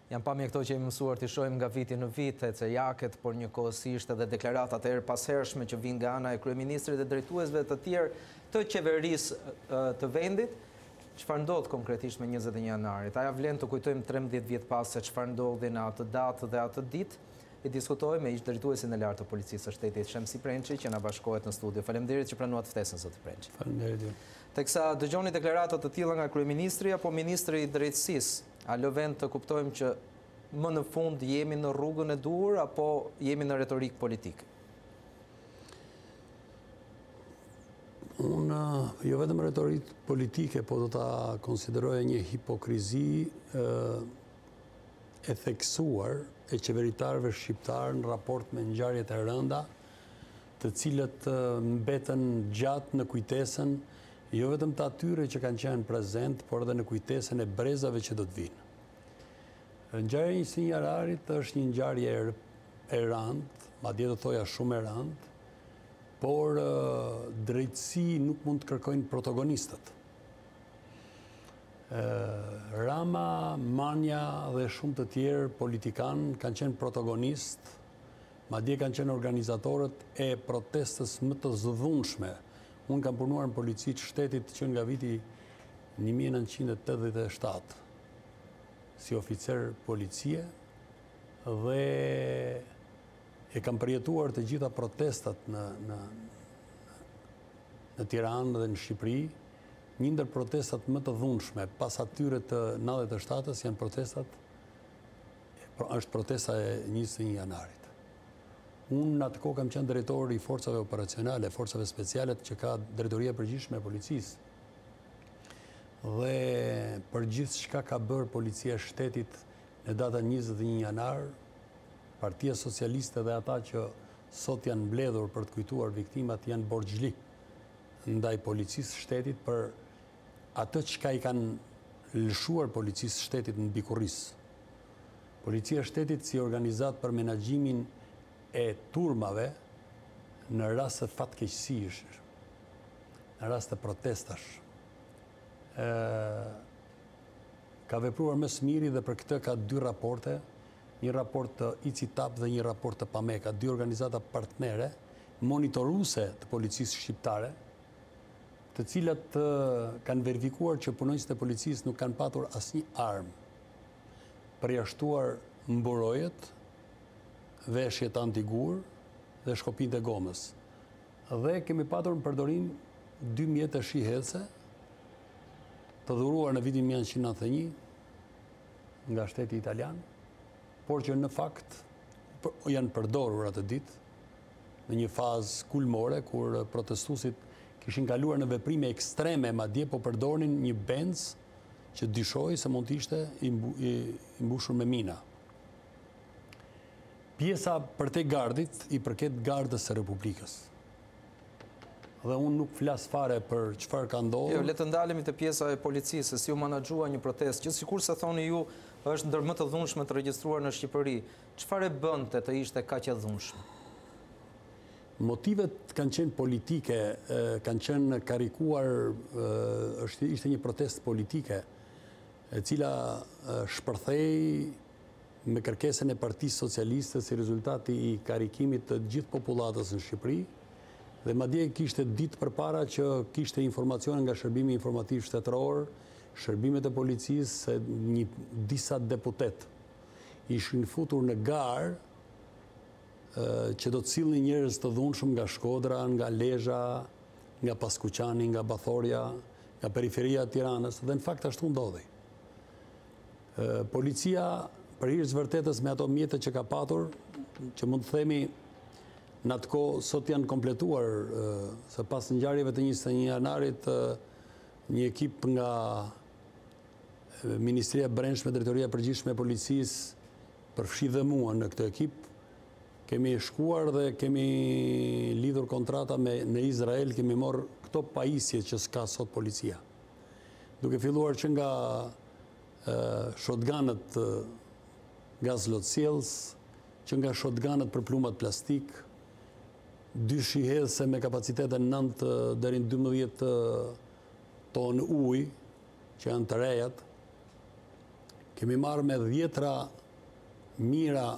Janë pamje këto që jemi mësuar të shohim nga viti në vit, ECEJAK-et, por njëkohësisht edhe deklaratat e pashershme që vijnë nga ana e kryeministrit dhe drejtuesve të tjerë të qeverisë të vendit. Çfarë ndodh konkretisht me 21 janarit? A ja vlen të kujtojmë 13 vjet pas se çfarë ndodhi në atë datë dhe atë ditë? I diskutoj me ish drejtuesin e lartë të Policisë së Shtetit Shemsi Prençi, që na bashkohet në studio. Faleminderit që pranuat ftesën, zoti Prençi. Faleminderit. Teksa dëgjoni deklaratat të tilla nga kryeministri apo ministri i drejtësisë, a lë vend të kuptojmë që më në fund jemi në rrugën e duhur apo jemi në retorik politike? Unë jo vetëm retorik politike, po do ta konsideroja një hipokrizi e theksuar e qeveritarëve shqiptarë në raport me ngjarjet e rënda, të cilët mbetën gjatë në kujtesën jo vetëm të atyre që kanë qenë prezent, por edhe në kujtesën e brezave që do të vinë. Ngjarja e 21 janarit është një ngjarje e rëndë, madje do thoja shumë e rëndë, por drejtësi nuk mund të kërkojnë protagonistët. Rama, Manja dhe shumë të tjerë politikanë kanë qenë protagonistë, madje kanë qenë organizatorët e protestës më të zëvundshme. Unë kam punuar në polici të shtetit që nga viti 1987 si oficer policie dhe e kam përjetuar të gjitha protestat në Tiranë dhe në Shqipëri. Një ndër protestat më të dhunshme pas atyre të 97-s janë është protesta e 21 janarit. Unë në atë kohë kam qenë drejtori i forcave operacionale, forcave speciale që ka drejtoria e përgjithshme e policisë. Dhe për gjithë çka ka bërë policia e shtetit në datën 21 janar, Partia Socialiste dhe ata që sot janë mbledhur për të kujtuar viktimat janë borxhli ndaj policisë së shtetit për atë çka i kanë lëshuar policisë së shtetit në bikurris. Policia e shtetit si organizat për menaxhimin e turmave në rast të fatkeqësish, në rast të protestash. Ka vepruar më së miri dhe për këtë ka 2 raporte, një raport të ICITAP dhe një raport të PAMEKA, 2 organizata partnere, monitoruese të policisë shqiptare, të cilat kanë verifikuar që punonjësit e policisë nuk kanë patur asnjë armë, përjashtuar mburojet, veshjet antigur dhe shkopinjtë e gomës. Dhe kemi patur në përdorim 2 mjete shihese të dhuruar në vitin 1991 nga shteti italian, por që në fakt janë përdorur atë ditë në një fazë kulmore kur protestuesit kishin kaluar në veprime ekstreme, madje po përdornin një benz që dyshoi se mund të ishte i mbushur me mina. Pjesa për te gardit i përket gardës së Republikës. Dhe unë nuk flas fare për çfarë ka ndodhur. Jo, le të ndalemi te pjesa e policisë, si u menaxhua një protestë që sikurse thoni ju është ndër më të dhunshme të regjistruar në Shqipëri. Çfarë bënte të ishte kaq e dhunshme? Motivet kanë qenë politike, kanë qenë karikuar, ishte një protestë politike, e cila shpërthej me kërkesën e Partisë Socialiste si rezultati i karikimit të gjithë popullatës në Shqipëri, dhe madje kishte ditë përpara që kishte informacione nga Shërbimi Informativ Shtetëror, shërbimet e policisë, se disa deputet ishin futur në garë që do të sillnin njerëz të dhunshëm nga Shkodra, nga Lezhë, nga Paskuqani, nga Bathorja, nga periferia e Tiranës, dhe në fakt ashtu ndodhi. Policia për hir të vërtetës me ato mjete që ka patur, që mund të themi në atë kohë sot janë kompletuar, se pas ngjarjeve të 21 janarit, një ekip nga Ministria e Brendshme, Drejtoria e Përgjithshme e Policisë, përfshi dhe mua në këtë ekip. Kemi shkuar dhe kemi lidhur kontrata në Izrael, kemi marrë këto pajisje që s'ka sot policia. Duke filluar që nga shotganët gaz lotësjellës, që nga shotganët për plumat plastik, 2 shihese me kapacitetin 9 deri në 12 tonë ujë, që janë të rejat. Kemi marrë me 10 mira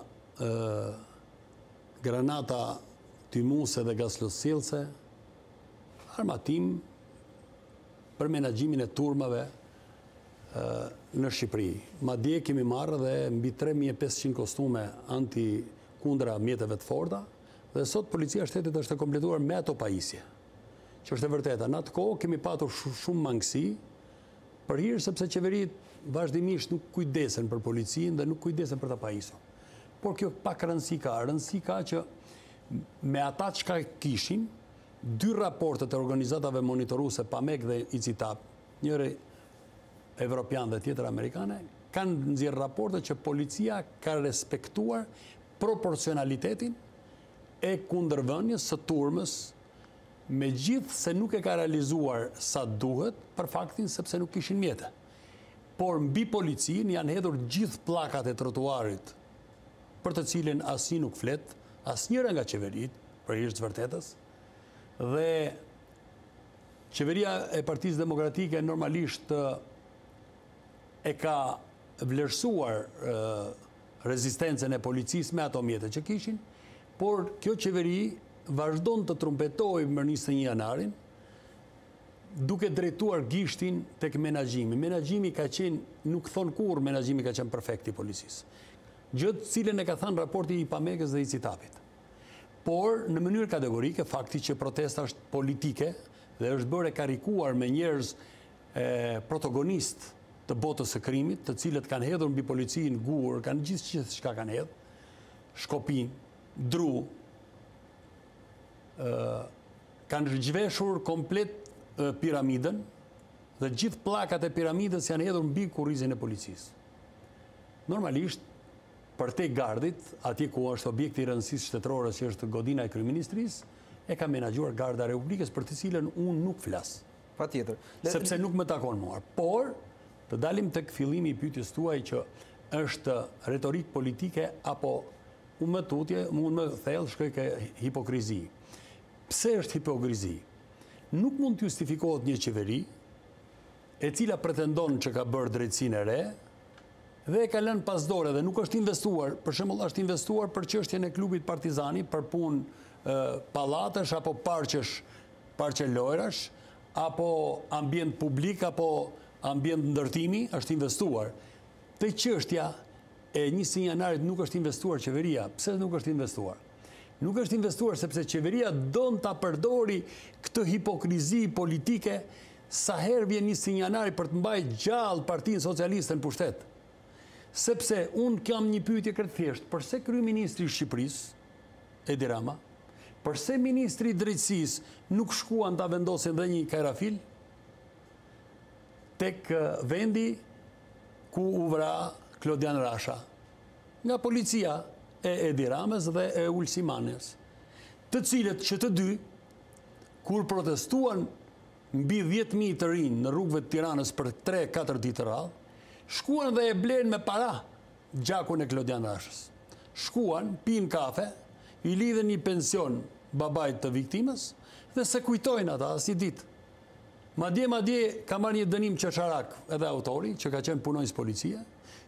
granata tymuse dhe gasloscillse, armatim për menaxhimin e turmave në Shqipëri. Madje kemi marrë dhe mbi 3500 kostume kundra mjeteve të forta, dhe sot Policia e Shtetit është e kompletuar me ato pajisje, që është e vërteta. Në atë kohë kemi patur shumë mangësi për hir, sepse qeverit vazhdimisht nuk kujdesen për policinë dhe nuk kujdesen për ta pajisur. Por kjo pak rëndësi ka që me ata çka kishin, 2 raportet e organizatave monitoruese PAMEK dhe ICITAP, njëri evropian dhe tjetër amerikane, kanë nxjerrë raporte që policia ka respektuar proporcionalitetin e kundërvënies së turmës, megjithë se nuk e ka realizuar sa duhet për faktin sepse nuk kishin mjete. Por mbi policinë janë hedhur gjithë pllakat e trotuarit për të cilin asnjë nuk flet, asnjëra nga qeverit, për hir të vërtetës, dhe qeveria e Partisë Demokratike normalisht e ka vlerësuar rezistencën e policisë me ato mjete që kishin, por kjo qeveri vazhdon të trumpetojë më 21 janarin, duke drejtuar gishtin tek menaxhimi. Menaxhimi ka qenë, nuk thon kurrë menaxhimi ka qenë perfekt i policisë. Gjë të cilën e ka thënë raporti i PAMEK-s dhe i CITAP-it. Por në mënyrë kategorike, fakti që protesta është politike dhe është bërë e karikuar me njerëz protagonist të botës së krimit, të cilët kanë hedhur mbi policinë gur, kanë gjithë çka kanë hedhur, shkopin, dru, kanë zhveshur komplet piramidën dhe gjithë pllakat e piramidës janë hedhur mbi kurrizin e policisë. Normalisht, për te gardit, atje ku është objekti i rëndësisë shtetërore, që është godina e kryeministrisë, e ka menaxhuar Garda e Republikës, për të cilën unë nuk flas. Patjetër. Sepse nuk më takon mua. Por të dalim tek fillimi i pyetjes tuaj që është retorik politike apo unë më tutje, unë më thellë shkoj ke hipokrizi. Pse është hipokrizi? Nuk mund të justifikohet një qeveri e cila pretendon që ka bërë drejtësinë e re dhe e ka lënë pas dore dhe nuk është investuar, për shembull është investuar për çështjen e klubit Partizani, për punë pallatesh apo parqe lojrash, apo ambient publik, apo ambient ndërtimi, është investuar. Te çështja e 21 janarit nuk është investuar qeveria. Pse nuk është investuar? Nuk është investuar sepse qeveria don ta përdori këtë hipokrizi politike sa herë vjen 21 janari për të mbajtur gjallë Partinë Socialiste në pushtet. Sepse unë kam një pyetje këtë thjesht, përse kryeministri i Shqipërisë, Edi Rama, përse ministri i drejtësisë nuk shkuan ta vendosin dhe një kajrafil tek vendi ku u vra Klodian Rasha, nga policia e Edi Ramës dhe e Ulsimanës, të cilët që të dy, kur protestuan mbi 10.000 të rinj në rrugëve të Tiranës për 3-4 ditë radhë, shkuan dhe e blen me para gjakun e Klodian Rashës. Shkuan, pin kafe, i lidhen një pension babait të viktimës dhe se kujtojnë ata si ditë. Madje ka marrë një dënim qesharak edhe autori, që ka qenë punonjës policie,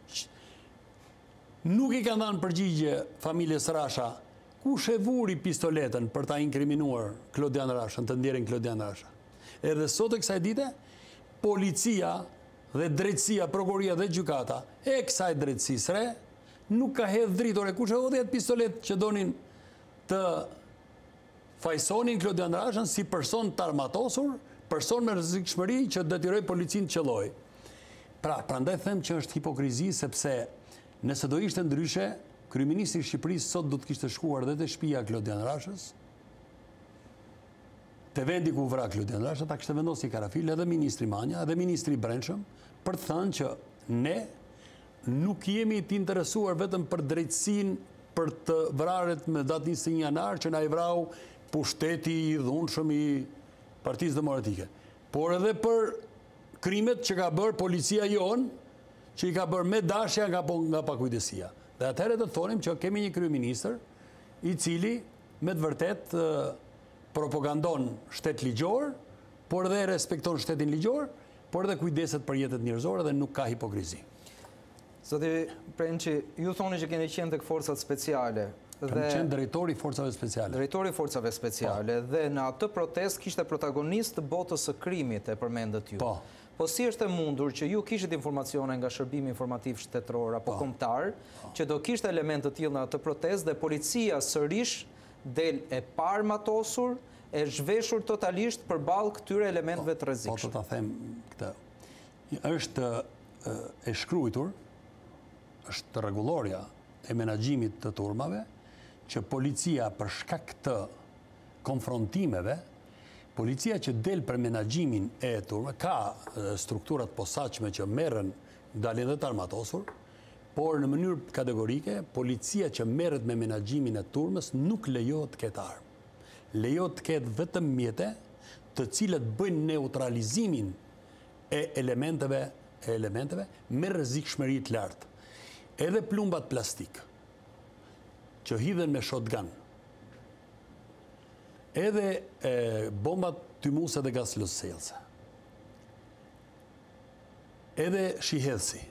nuk i ka dhënë përgjigje familjes Rasha, kush e vuri pistoletën për ta inkriminuar Klodian Rashën, të ndjerin Klodian Rasha. Edhe sot e kësaj dite, policia dhe drejtësia, prokuroria dhe gjykata e kësaj drejtësisë re nuk ka hedhur dritore. Kush e hodhi atë pistolet që donin të fajsonin Klodian Rashën si person të armatosur, person me rrezikshmëri që detyroi policinë të qelloj. Prandaj them që është hipokrizi, sepse nëse do ishte ndryshe, kryeministri i Shqipërisë sot do të kishte shkuar dhe te shtëpia e Klodian Rashës, te vendi ku vra Klodian Rasha, ta kishte vendosur një karafil edhe ministri Manja, edhe ministri i Brendshëm, për të thënë që ne nuk jemi të interesuar vetëm për drejtësinë për të vrarët me datë 21 janar që na i vrau pushteti i dhunshëm i Partisë Demokratike, por edhe për krimet që ka bërë policia jon, që i ka bërë me dashja nga pakujdesia. Dhe atëherë do të thonim që kemi një kryeministër i cili me të vërtet propagandon shtet ligjor, por edhe respekton shtetin ligjor, por edhe kujdeset për jetët njerëzore dhe nuk ka hipokrizi. Zoti Prençi, ju thoni që keni qenë tek forcat speciale. Kam qenë drejtori i forcave speciale. Drejtori i forcave speciale dhe në atë protest kishte protagonist të botës së krimit, e përmendët ju. Po si është e mundur që ju kishit informacione nga shërbimi informativ shtetëror apo kombëtar që do kishte elemente të tillë në atë protest dhe policia sërish del e parmatosur, e zhveshur totalisht përballë këtyre elementeve të rrezikshme? Po të ta them këtë. Është e shkruar, është rregulloria e menaxhimit të turmave që policia për shkak të konfrontimeve, policia që del për menaxhimin e turmave, ka strukturat posaçme që merren dalin dhe të armatosur, por në mënyrë kategorike, policia që merret me menaxhimin e turmës nuk lejohet të ketë armë. Lejohet të ketë vetëm mjete të cilët bëjnë neutralizimin e elementeve me rrezikshmëri të lartë. Edhe plumbat plastik që hidhen me shotgun, edhe bombat tymuse dhe gaslosëse, edhe shihedhsi,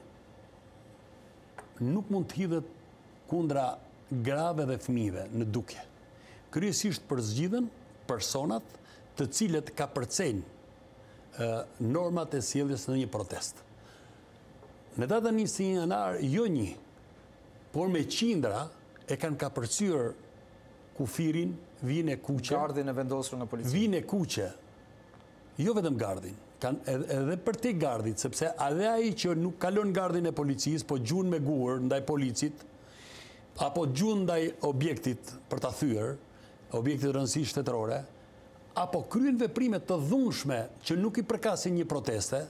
nuk mund të hidhet kundra grave dhe fëmijëve në dukje. Kryesisht përzgjidhen personat të cilët ka përcejnë normat e sjelljes në një protest. Në datën 21 janar, jo një, por me qindra e kanë kapërcyer kufirin, vinë e kuqe. Gardin e vendosur nga policia. Vinë e kuqe, jo vetëm gardin, edhe për te gardit, sepse edhe ai që nuk kalon gardin e policisë, po gjun me gur ndaj policit, apo gjun ndaj objektit për ta thyer, objektit rëndësi shtetërore, apo kryen veprime të dhunshme që nuk i përkasin një proteste,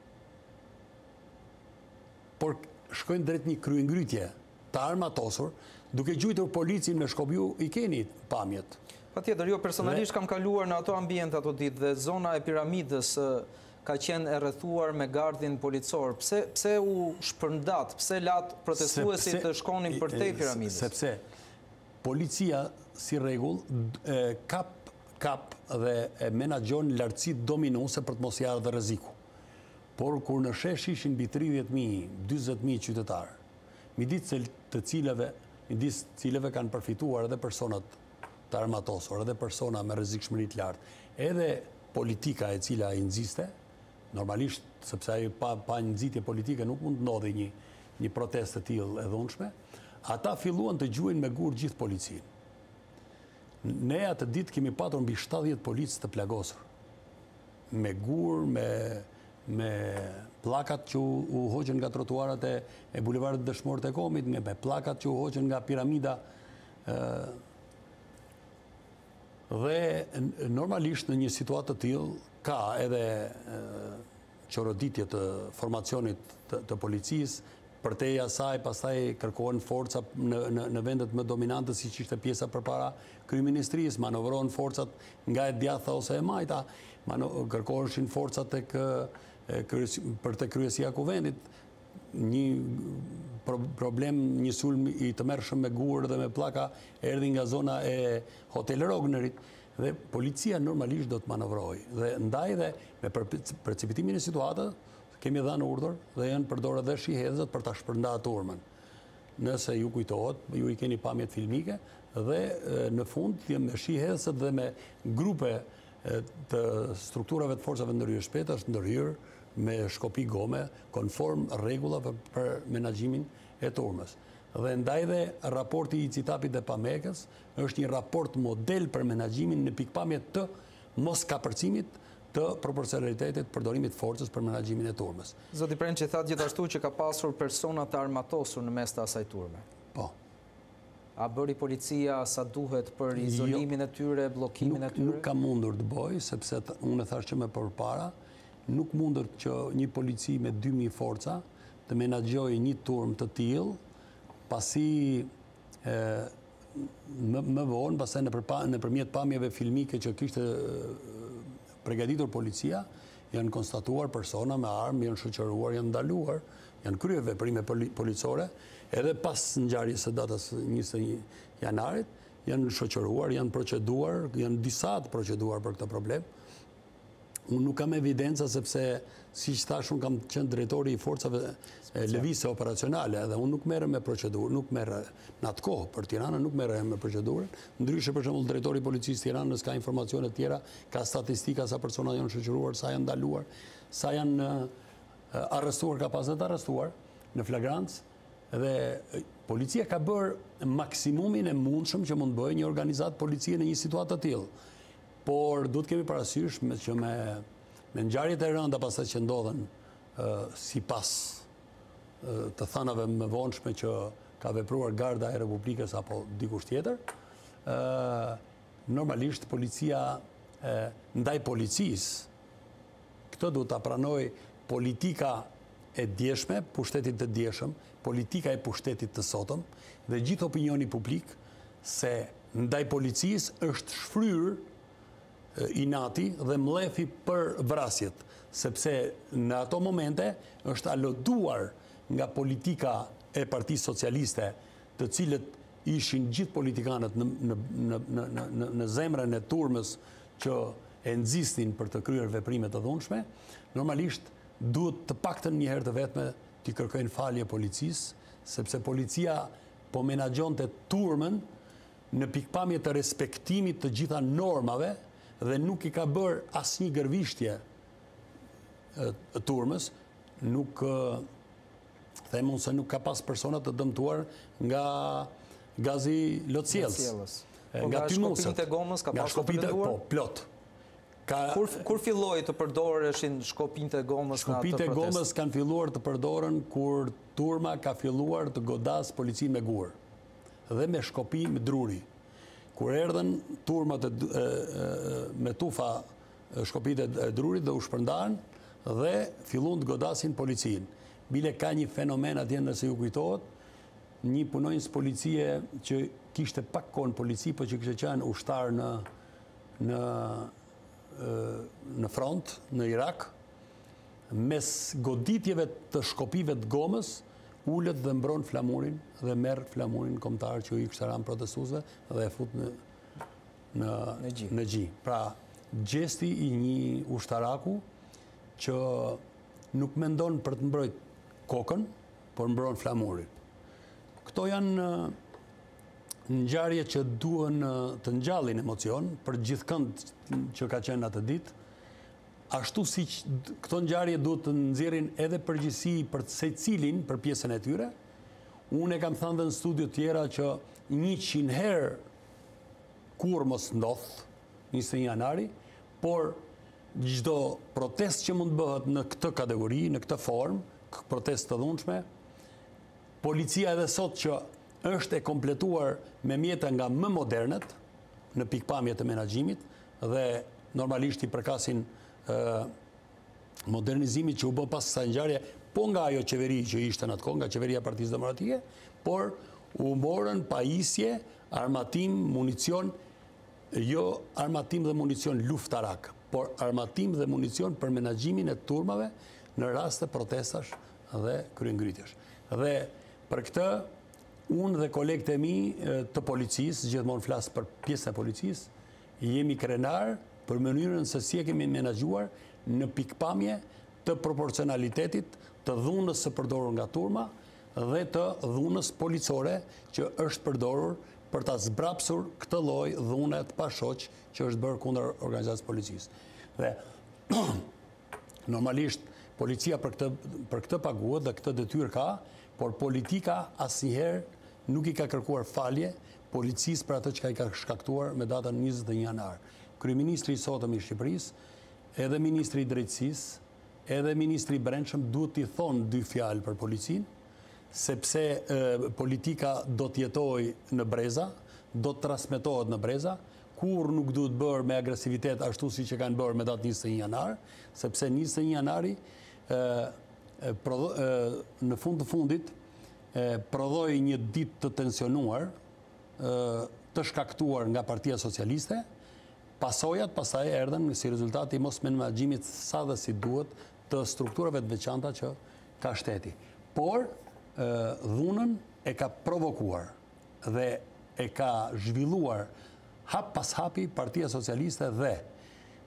por shkojnë drejt një kryengrytje të armatosur, duke gjujtur policin me shkopju, i keni pamjet. Patjetër, jo personalisht kam kaluar në ato ambiente ato ditë dhe zona e piramidës ka qenë e rrethuar me gardin policor. Pse u shpërndat, pse lat protestuesit të shkonin përtej piramidës? Sepse policia si rregull kap dhe menaxhon lartësitë dominuese për të mos ia ardhur rreziku. Por kur në shesh ishin mbi 30.000, 40.000 qytetarë, midis të cilëve kanë përfituar edhe personat të armatosur, edhe persona me rrezikshmëri të lartë, edhe politika e cila i nxiste, normalisht sepse ai pa nxitje politike nuk mund të ndodhi një protestë të tillë e dhunshme, ata filluan të gjuajnë me gur gjithë policinë. Ne atë ditë kemi patur mbi 70 policë të plagosur, me gur, me plakat që u hoqën nga trotuarat e bulevardit Dëshmorët e Komit, me plakat që u hoqën nga piramida, dhe normalisht në një situatë të tillë ka edhe çoroditje të formacionit të policisë, përteja saj pastaj kërkohen forca në vendet më dominante siç ishte pjesa përpara kryeministrisë, manovrohen forcat nga e djatha ose e majta, kërkoheshin forcat për të kryesia kuvendit, një problem, një sulm i tmerrshëm me gur dhe me plaka erdhi nga zona e Hotel Rognerit dhe policia normalisht do të manovrohej. Dhe ndaj dhe me precipitimin e situatës kemi dhënë urdhër dhe janë përdorur edhe shihedhët për ta shpërndarë turmën. Nëse ju kujtohet, ju i keni pamjet filmike dhe në fund me shihedhët dhe me grupe të strukturave të forcave ndërhyrje shpejtë është ndërhyrë me shkopi gome, konform rregullave për menaxhimin e turmës. Dhe ndaj dhe raporti i Citapit dhe Pamekës është një raport model për menaxhimin në pikpamje të mos kapërcimit të proporcionalitetit përdorimit forcës për menaxhimin e turmës. Zoti Prençi thatë gjithashtu që ka pasur persona të armatosur në mes të asaj turme. Po. A bëri policia sa duhet për izolimin e tyre, bllokimin e tyre? Nuk ka mundur të bëj, sepse unë e thash që më përpara, nuk mundur që një polici me 2.000 forca të menaxhojë një turm të tillë, pasi më vonë, pastaj nëpërmjet pamjeve filmike që kishte përgatitur policia, janë konstatuar persona me armë, janë shoqëruar, janë ndaluar, janë kryer veprime policore, edhe pas ngjarjes së datës 21 janarit, janë shoqëruar, janë proceduar, janë disa të proceduar për këtë problem. Unë nuk kam evidenca sepse, si që thash, unë kam qenë drejtori i forcave lëvizje operacionale dhe unë nuk merrem me procedurë, nuk merrem në atë kohë për Tiranën, nuk merrem me procedurën. Ndryshe për shembull drejtori i policisë Tiranës ka informacione të tjera, ka statistika sa persona janë shoqëruar, sa janë ndaluar, sa janë arrestuar, ka pas të arrestuar në flagrancë dhe policia ka bërë maksimumin e mundshëm që mund bëjë një organizat policie në një situatë të tillë. Por duhet kemi parasysh që me ngjarjet e rënda pastaj që ndodhen sipas të thanave më vonshme që ka vepruar Garda e Republikës apo dikush tjetër, normalisht policia ndaj policisë, këtë duhet ta pranoj politika e djeshme, pushtetit të djeshëm, politika e pushtetit të sotëm dhe gjithë opinioni publik se ndaj policisë është shfryrë inati dhe mlefi për vrasjet, sepse në ato momente është aloduar nga politika e Partisë Socialiste, të cilët ishin gjithë politikanët në zemrën e turmës që e nxisnin për të kryer veprime të dhunshme, normalisht duhet të paktën një herë të vetme t'i kërkojnë falje policisë, sepse policia po menaxhonte turmën në pikpamje të respektimit të gjitha normave dhe nuk i ka bërë asnjë gërvishtje turmës, nuk them unë se nuk ka pas persona të dëmtuar nga gazi lotësjellës. Nga shkopinjtë e gomës ka pas të përmenduar? Po, plot. Kur filloi të përdoreshin shkopinjtë e gomës në atë protestë? Shkopinjtë e gomës kanë filluar të përdoren kur turma ka filluar të godas policinë me gur dhe me shkopi me druri. Kur erdhen turmat me tufa shkopit e drurit dhe u shpërndan dhe fillun të godasin policinë. Bile ka një fenomen atje nëse ju kujtohet, një punonjës policie që kishte pak kohë në polici, po që kishte qenë ushtar në front, në Irak, mes goditjeve të shkopive të gomës, ullet dhe mbron flamurin dhe merr flamurin kombëtar që i kishte rënë protestuesve dhe e fut në gji. Pra, gjesti i një ushtaraku që nuk mendon për të mbrojt kokën, por mbron flamurin. Këto janë ngjarje që duhen të ngjallin emocion për gjithëkënd që ka qenë atë ditë. Ashtu si këto ngjarje duhet të nxjerrin edhe përgjegjësi për secilin për pjesën e tyre. Unë e kam thënë dhe në studio tjera që 100 herë kur mos ndodh 21 janari, por çdo protestë që mund bëhet në këtë kategori, në këtë formë, protestë të dhunshme, policia edhe sot që është e kompletuar me mjete nga më modernet në pikpamje të menaxhimit dhe normalisht i përkasin modernizimit që u bë pas kësaj ngjarje, po nga ajo qeveri që ishte në atë kohë, nga qeveria e Partisë Demokratike, por u morën pajisje, armatim, municion, jo armatim dhe municion luftarak, por armatim dhe municion për menaxhimin e turmave në rast të protestash dhe kryengrytjesh. Dhe për këtë, unë dhe kolegët e mi të policisë, gjithmonë flas për pjesën e policisë, jemi krenar për mënyrën se si e kemi menaxhuar në pikpamje të proporcionalitetit të dhunës së përdorur nga turma dhe të dhunës policore që është përdorur për ta zbrapsur këtë lloj dhune të pashoq që është bërë kundër organizatës policisë. Dhe normalisht policia për këtë paguhet dhe këtë detyrë ka, por politika asnjëherë nuk i ka kërkuar falje policisë për atë që ka shkaktuar me datën 21 janar. Kryeministri i sotëm i Shqipërisë, edhe ministri i drejtësisë, edhe ministri i brendshëm duhet t'i thonë 2 fjalë për policinë, sepse politika do t'jetojë në breza, do të transmetohet në breza, kur nuk duhet bërë me agresivitet ashtu si që kanë bërë me datë 21 janar, sepse 21 janari në fund të fundit prodhoi një ditë të tensionuar, të shkaktuar nga Partia Socialiste. Pasojat pastaj erdhen si rezultat i mos menaxhimit sa dhe si duhet të strukturave të veçanta që ka shteti. Por dhunën e ka provokuar dhe e ka zhvilluar hap pas hapi Partia Socialiste dhe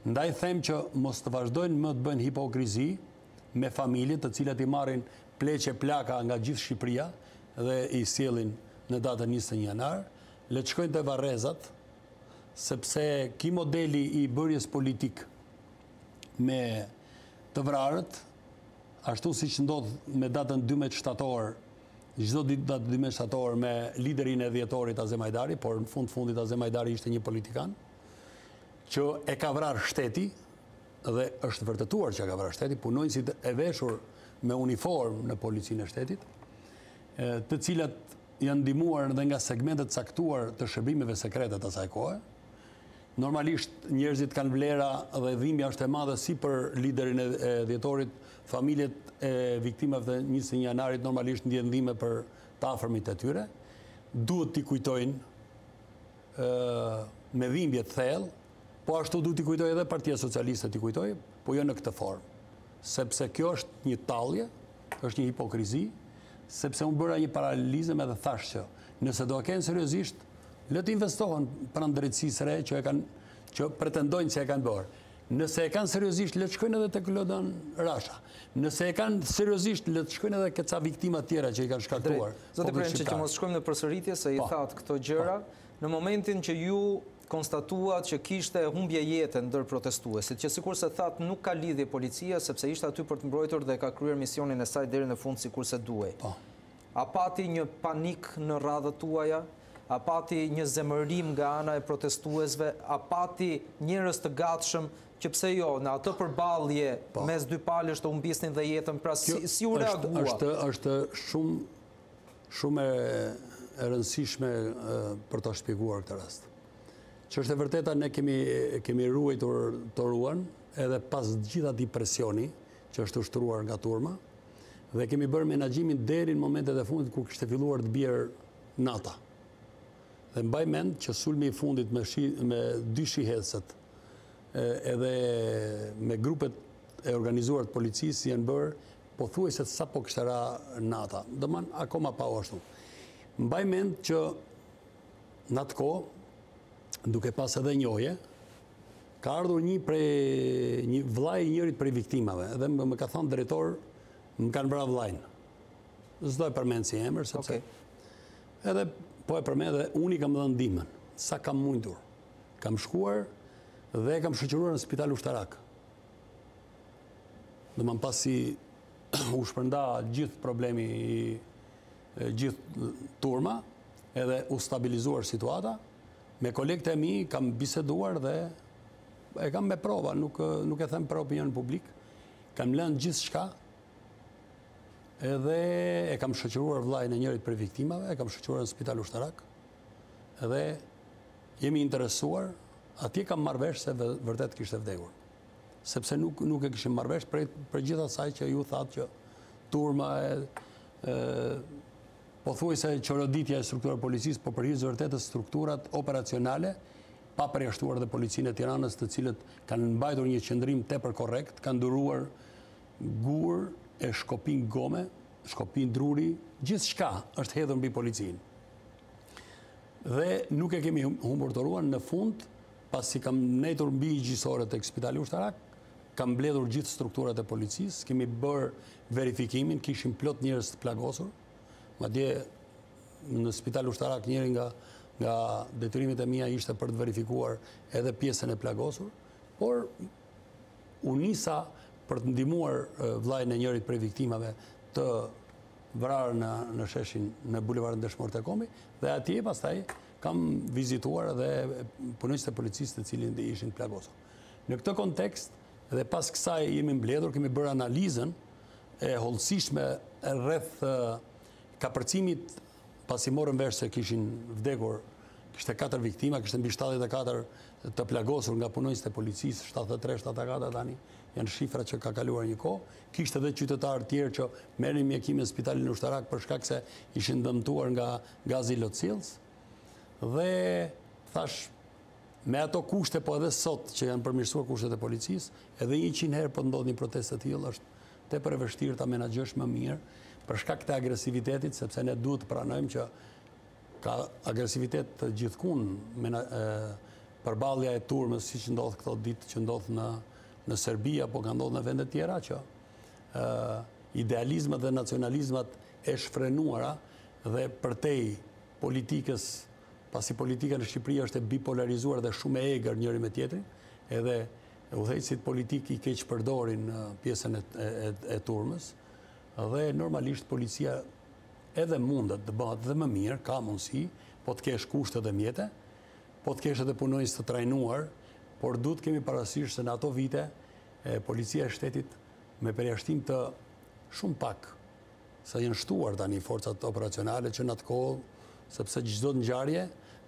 Ndaj them që mos të vazhdojnë më të bëjnë hipokrizi me familjet të cilat i marrin pleqe plaka nga gjithë Shqipëria dhe i sjellin në datën 21 janar, le të shkojnë te varrezat, sepse ky modeli i bërjes politik me të vrarët, ashtu siç ndodh me datën 12 shtator, çdo ditë datë 12 shtator me liderin e dhjetorit Azem Hajdari, por në fundit Azem Hajdari ishte një politikan që e ka vrarë shteti dhe është vërtetuar që ka vrarë shteti, punonjësit e veshur me uniform në policinë e shtetit, të cilat janë ndihmuar dhe nga segmentet caktuar të shërbimeve sekrete të asaj kohe. Normalisht njerëzit kanë vlera dhe dhimbja është e madhe si për liderin e dhjetorit, familjet e viktimave të 21 janarit normalisht ndjen dhimbje për të afërmit e tyre. Duhet t'i kujtojnë me dhimbje të thellë, po ashtu duhet t'i kujtojë edhe Partia Socialiste t'i kujtojë, po jo në këtë formë. Sepse kjo është një tallje, është një hipokrizi, sepse unë bëra një paralelizëm edhe thash që nëse do e kenë seriozisht, le të investohen pranë drejtësisë re që pretendojnë se e kanë bërë. Nëse e kanë seriozisht, le të shkojnë edhe tek Lodon Rasha. Nëse e kanë seriozisht, le të shkojnë edhe ca viktima tjera që i kanë shkaktuar. Zotë Prençi, që mos shkojmë në përsëritje se i thatë këto gjëra, në momentin që ju konstatuat që kishte humbje jete ndër protestuesit, që sikur se thatë nuk ka lidhje policia, sepse ishte aty për të mbrojtur dhe ka kryer misionin e saj deri në fund sikur se duhej. A pati një panik në radhët tuaja? A pati një zemërim nga ana e protestuesve? A pati njerëz të gatshëm që pse jo, në atë përballje mes dy palësh të humbisnin dhe jetën, pra si u reagua? Është shumë e rëndësishme për ta shpjeguar këtë rast. Që është e vërteta, ne kemi ruajtur toruan edhe pas gjithë atij presioni që është ushtruar nga turma dhe kemi bërë menaxhimin deri në momentet e fundit kur kishte filluar të bjerë nata. Dhe mbaj mend që sulmi i fundit me 2 shihesët edhe me grupet e organizuar të policisë janë bërë pothuajse sapo kishte ra nata. Domethënë akoma pa ashtu. Mbaj mend që në atë kohë, duke pas edhe njohje, ka ardhur një vllai i njërit prej viktimave, dhe më ka thënë drejtor, më kanë vrarë vllajin. S'do e përmend si emër, sepse edhe po e përmend dhe unë i kam dhënë ndihmën, sa kam mundur. Kam shkuar dhe kam shoqëruar në spital ushtarak. Domethënë pasi u shpërnda gjithë problemi i gjithë turma, edhe u stabilizuar situata, me kolegët e mi kam biseduar dhe e kam me prova, nuk e them për opinion publik, kam lënë gjithë shka, edhe e kam shoqëruar vllajën e njërit për viktimave, e kam shoqëruar në spital ushtarak, edhe jemi interesuar, atje kam marrë vesh se vërtet kishte vdekur. Sepse nuk e kishim marrë vesh për gjithë asaj që ju thatë që turma po thuaj se çoroditja e strukturave policisë, po përhyrë vërtet strukturat operacionale, pa përjashtuar dhe policinë e Tiranës, të cilët kanë mbajtur një qëndrim tepër korrekt, kanë duruar gur e shkopin gome, shkopin druri, gjithçka është hedhur mbi policinë. Dhe nuk e kemi humbur toruan, në fund, pasi kam nejtur mbi gjysore tek spitali ushtarak, kam mbledhur gjithë strukturat e policisë, kemi bërë verifikimin, kishim plot njerëz të plagosur. Madje në spital ushtarak njëri nga detyrimet e mia ishte për të verifikuar edhe pjesën e plagosur, por u nisa për të ndihmuar vllajën e njërit prej viktimave të vrarë në sheshin në bulevardin Dëshmorët e Kombit, dhe atje pastaj kam vizituar edhe punonjësit e policisë të cilin ishin plagosur. Në këtë kontekst dhe pas kësaj jemi mbledhur, kemi bërë analizën e hollësishme rreth kapërcimit, pasi morën vesh se kishin vdekur, kishte 4 viktima, kishte mbi 74 të plagosur nga punonjësit e policisë, 73-74 tani janë shifrat që ka kaluar një kohë. Kishte edhe qytetarë tjerë që merrin mjekim në spitalin ushtarak për shkak se ishin dëmtuar nga gazi lotësillës. Dhe thash, me ato kushte, po edhe sot që janë përmirësuar kushtet e policisë, edhe 100 herë po ndodh një protestë e tillë, është tepër e vështirë ta menaxhosh më mirë për shkak të agresivitetit, sepse ne duhet të pranojmë që ka agresivitet të gjithkund përballja e turmës, siç ndodh këto ditë që ndodh në Serbi apo ka ndodhur në vende tjera, që idealizmat dhe nacionalizmat e shfrenuara dhe përtej politikës, pasi politika në Shqipëri është e bipolarizuar dhe shumë e egër njëri me tjetrin, edhe udhëheqësit politik i keq përdorin pjesën e turmës, dhe normalisht policia edhe mundet të bëhet dhe më mirë, ka mundësi, po të kesh kushte dhe mjete, po të kesh edhe punonjës të trajnuar, por duhet kemi parasysh se në ato vite policia e shtetit me përjashtim të shumë pak, sa janë shtuar tani forcat operacionale që në atë kohë, sepse çdo ngjarje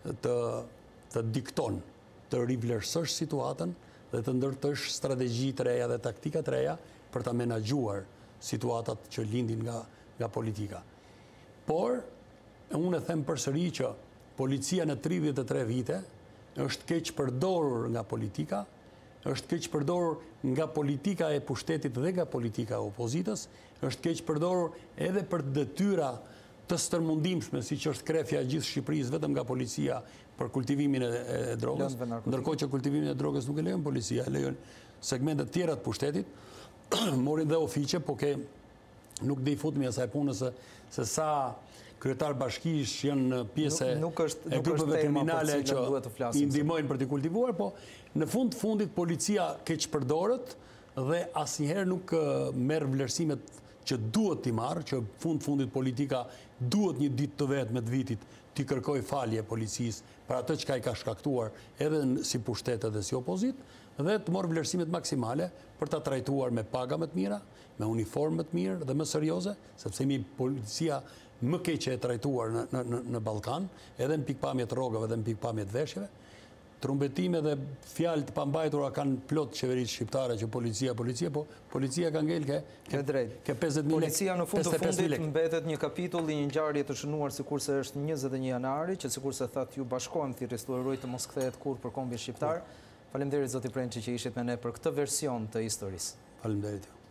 të dikton, të rivlerësosh situatën dhe të ndërtosh strategji të reja dhe taktika të reja për ta menaxhuar situatat që lindin nga politika. Por, unë e them përsëri që policia në 33 vite është keq përdorur nga politika, është keq përdorur nga politika e pushtetit dhe nga politika e opozitës, është keq përdorur edhe për detyra të stërmundimshme, siç është krefja e gjithë Shqipërisë vetëm nga policia për kultivimin e drogës, ndërkohë që kultivimin e drogës nuk e lejon policia, e lejon segmentet tjera të pushtetit, morin dhe ofiqe, po nuk dhe i futmi asaj punës se sa kryetar bashkish janë pjesë e grupeve kriminale që i ndihmojnë për të kultivuar, po në fundit policia keq përdoret dhe asnjëherë nuk merr vlerësimet që duhet t'i marrë, që fundit politika duhet një ditë të vetë me të vitit t'i kërkoj falje policisë për atë që ka i ka shkaktuar edhe si pushtet edhe si opozit, dhe të morë vlerësimet maksimale për ta trajtuar me paga më të mira, me uniformë më të mirë dhe më serioze, sepse mi policia më keqe e trajtuar në Ballkan, edhe në pikpamjet rrogave dhe në pikpamjet veshjeve. Trumbetime dhe fjalë të pambajtura kanë plot qeveritë shqiptare që policia, po policia ka ngel ke 50.000 lekë. Policia në fund të fundit mbetet një kapitull i një ngjarje të shënuar sikurse është 21 janari, që sikurse thatë ju bashkohem thirrjes rrugëroj të mos kthehet kurrë për kombin shqiptar. Faleminderit zoti Prençi që ishit me ne për këtë version të historisë. Faleminderit.